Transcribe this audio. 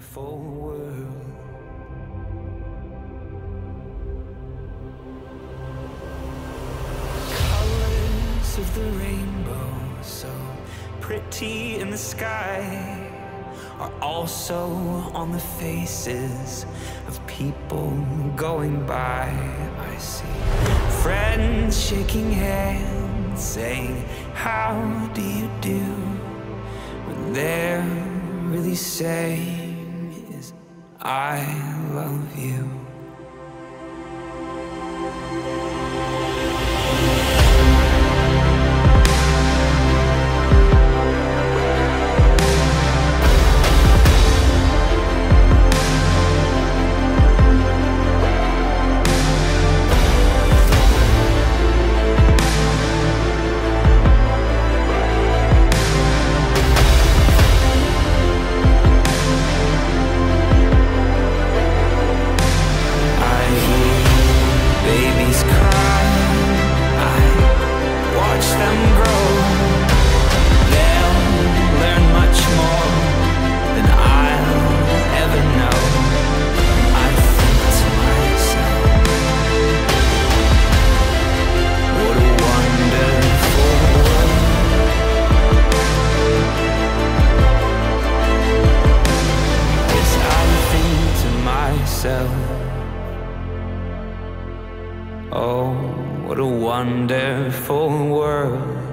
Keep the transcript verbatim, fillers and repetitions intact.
wonderful world. Colors of the rainbow, so pretty in the sky, are also on the faces of people going by. I see friends shaking hands, saying, how do you do? What they're really saying is, I love you. Oh, what a wonderful world.